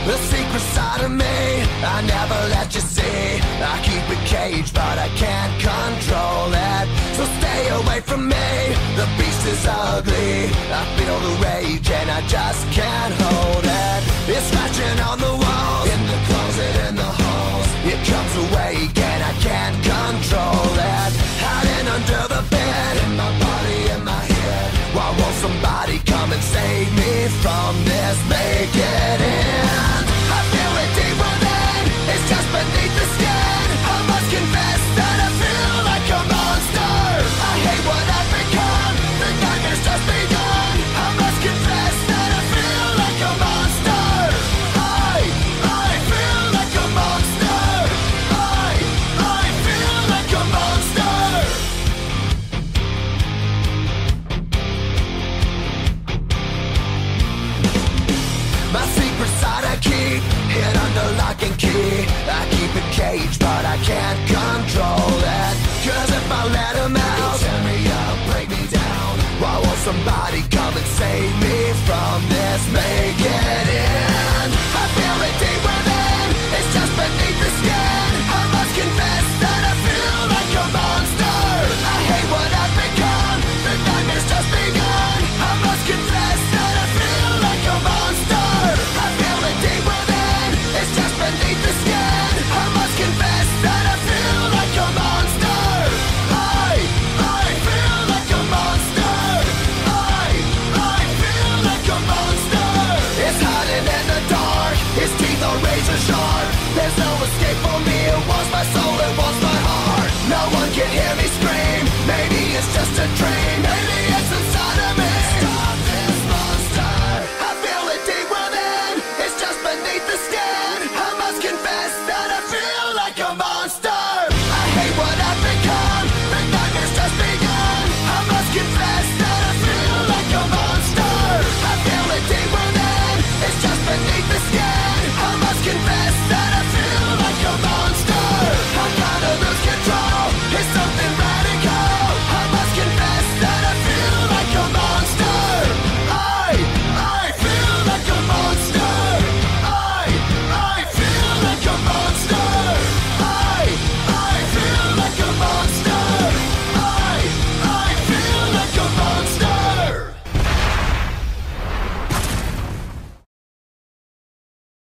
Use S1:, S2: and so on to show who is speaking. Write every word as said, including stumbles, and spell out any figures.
S1: The secret side of me, I never let you see. I keep it caged, but I can't control it. So stay away from me, the beast is ugly. I feel the rage and I just can't hold it. It's scratching on the walls, in the closet, in the halls. It comes awake and I can't control it. Hiding under the bed, in my body, in my head. Why won't somebody come and save me from this? Make it end. I feel it deep within, it's just beneath the skin. I must confess that I feel like a monster. I hate what I've become, the nightmare's just begun. I must confess that I feel like a monster. I, I feel like a monster. I, I feel like a monster. My secret side I keep hid under lock and key. I keep it caged, but I can't control it. Cause if I let him out, he'll tear me up, break me down. Why won't somebody come and save me from this? Make